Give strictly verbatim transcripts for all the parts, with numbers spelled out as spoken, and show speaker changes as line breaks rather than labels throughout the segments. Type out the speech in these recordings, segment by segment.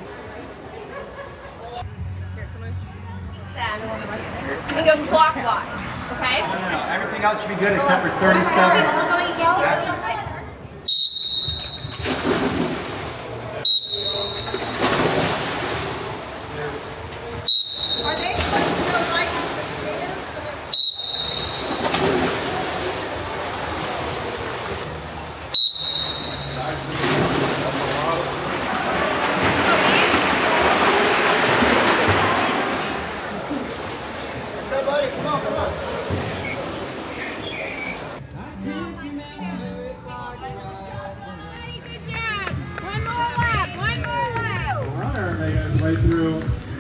And go clockwise, okay?
No, no, no. Everything else should be good except for thirty-seven.
Are they supposed to go right to the stairs?
Buddy, come on, come on.
Good job. One more lap. One more lap.
Runner making his way through.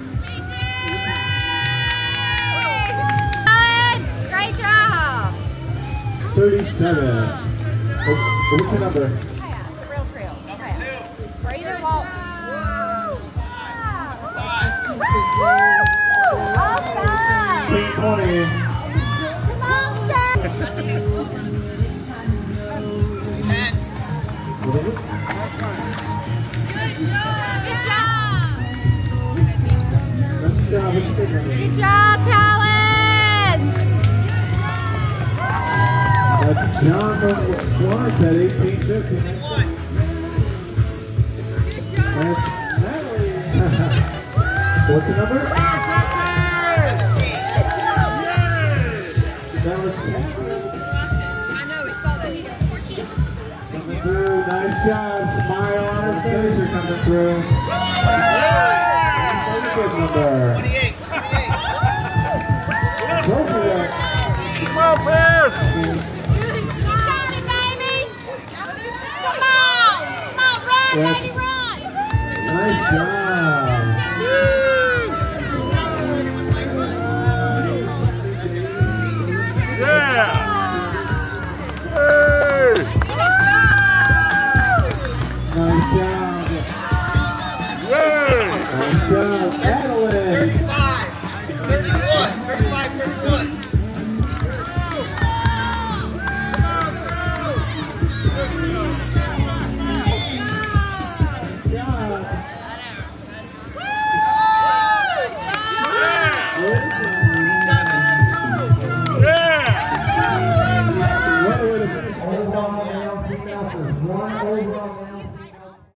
Great job.
thirty-seven. Oh, what's the number?
It's a real trail. Number two. Great walk. Awesome.
Team twenty.
Come on, Steph. Good job. Good job.
Good job. What's the big number?
Good job, Collins.
That's John from Florence at eighteen fifty. That's Natalie. What's the number? That was Catherine.
I know, we saw that. He got fourteen.
Coming through. Nice job. Smile on her face. You're coming through. That's a good number.
twenty-eight. twenty-eight.
Sophia.
Come on, Bears.
You got it, baby. Come on. Come on, run,
Yes.
baby, run.
Nice job.